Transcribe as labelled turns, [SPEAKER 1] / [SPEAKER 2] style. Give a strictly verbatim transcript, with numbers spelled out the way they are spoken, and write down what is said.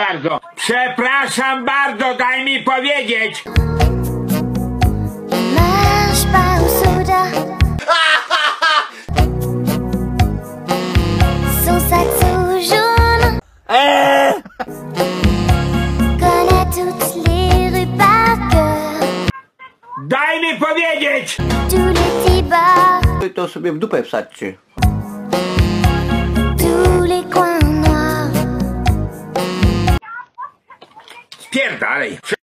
[SPEAKER 1] bardzo. Przepraszam bardzo, daj mi powiedzieć.
[SPEAKER 2] Marche pas au soda. Son sac tout jaune. Connaît toutes les rues par cœur.
[SPEAKER 1] Daj mi powiedzieć.
[SPEAKER 2] Tous les petits bars.
[SPEAKER 3] To sobie w dupę wsadźcie.
[SPEAKER 2] Tous les coins noirs.
[SPEAKER 1] Spierdalej.